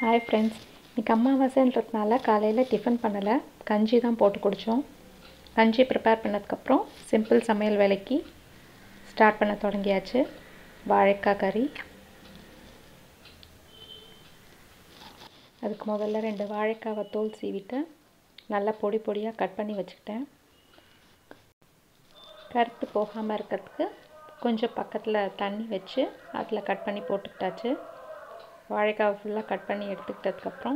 Hi friends, इनके अमावासैன்றதுனால காலையில tiffin பண்ணல, கஞ்சி தான் போட்டு குடிச்சோம். கஞ்சி ப்ரிப்பேர் பண்ணதுக்கு அப்புறம் சிம்பிள் சமையல் வேலைக்கு ஸ்டார்ட் பண்ண தொடங்கியாச்சு. வாழைக்காய் கறி. அதுக்கு முதல்ல 2 வாழைக்காவை தோல் சீவிட்டு நல்லா பொடி பொடியாக கட் பண்ணி வச்சுக்கிட்டேன். கருத்து போகாமல் இருக்கிறதுக்கு கொஞ்சம் பக்கத்தில் தண்ணி வச்சு அதில் கட் பண்ணி போட்டுக்கிட்டாச்சு. வாழைக்காவை ஃபுல்லாக கட் பண்ணி எடுத்துக்கிட்டதுக்கப்புறம்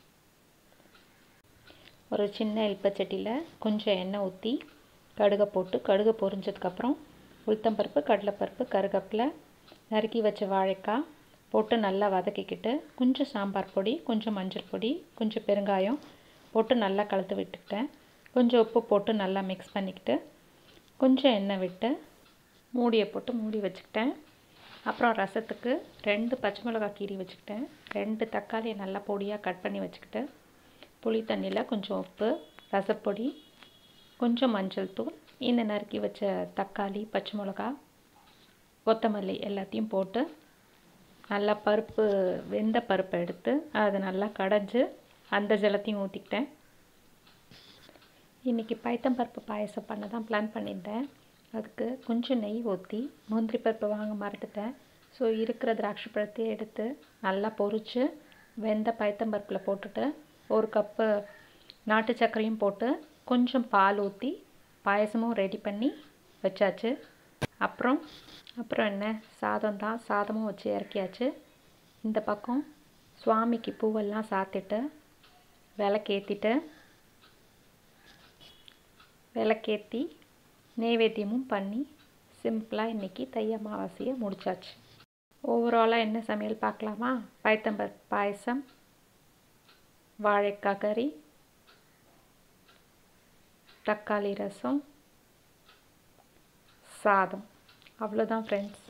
ஒரு சின்ன எல்பச்சட்டியில் கொஞ்சம் எண்ணெய் ஊற்றி கடுகை போட்டு கடுகு பொரிஞ்சதுக்கப்புறம் உளுத்தம்பருப்பு, கடலைப்பருப்பு, கருவேப்பிலை, நறுக்கி வச்ச வாழைக்காய் போட்டு நல்லா வதக்கிக்கிட்டு கொஞ்சம் சாம்பார் பொடி, கொஞ்சம் மஞ்சள் பொடி, கொஞ்சம் பெருங்காயம் போட்டு நல்லா கலந்து விட்டுக்கிட்டேன். கொஞ்சம் உப்பு போட்டு நல்லா மிக்ஸ் பண்ணிக்கிட்டு கொஞ்சம் எண்ணெய் விட்டு மூடியை போட்டு மூடி வச்சுக்கிட்டேன். அப்புறம் ரசத்துக்கு 2 பச்சை மிளகாய் கீரி வச்சுக்கிட்டேன். 2 தக்காளியை நல்லா பொடியாக கட் பண்ணி வச்சுக்கிட்டு புளி தண்ணியில் கொஞ்சம் உப்பு, ரசப்பொடி, கொஞ்சம் மஞ்சள் தூள், இந்த நறுக்கி வச்ச தக்காளி, பச்சை மிளகாய், கொத்தமல்லி எல்லாத்தையும் போட்டு நல்லா வெந்த பருப்பை எடுத்து அதை நல்லா கடைஞ்சி அந்த ஜலத்தையும் ஊற்றிக்கிட்டேன். இன்றைக்கி பைத்தம்பருப்பு பாயசம் பண்ண தான் பிளான் பண்ணியிருந்தேன். அதுக்கு கொஞ்சம் நெய் ஊற்றி முந்திரி பருப்பு வாங்க மறந்துட்டேன். ஸோ இருக்கிற திராட்சை பழத்தையே எடுத்து நல்லா பொரித்து வெந்த பைத்தம்பருப்பில் போட்டுட்டு 1 கப்பு நாட்டு சர்க்கரையும் போட்டு கொஞ்சம் பால் ஊற்றி பாயசமும் ரெடி பண்ணி வச்சாச்சு. அப்புறம் என்ன, சாதம் தான். சாதமும் வச்சு இறக்கியாச்சு. இந்த பக்கம் சுவாமிக்கு பூவெல்லாம் சாத்திட்டு விளக்கேற்றி நைவேத்தியமும் பண்ணி சிம்பிளாக இன்றைக்கி தை அமாவாசையை முடித்தாச்சு. ஓவராலாக என்ன சமையல் பார்க்கலாமா? பைத்தம்பருப்பு பாயசம், வாழைக்காய் கறி, தக்காளி ரசம், சாதம். அவ்வளோதான் ஃப்ரெண்ட்ஸ்.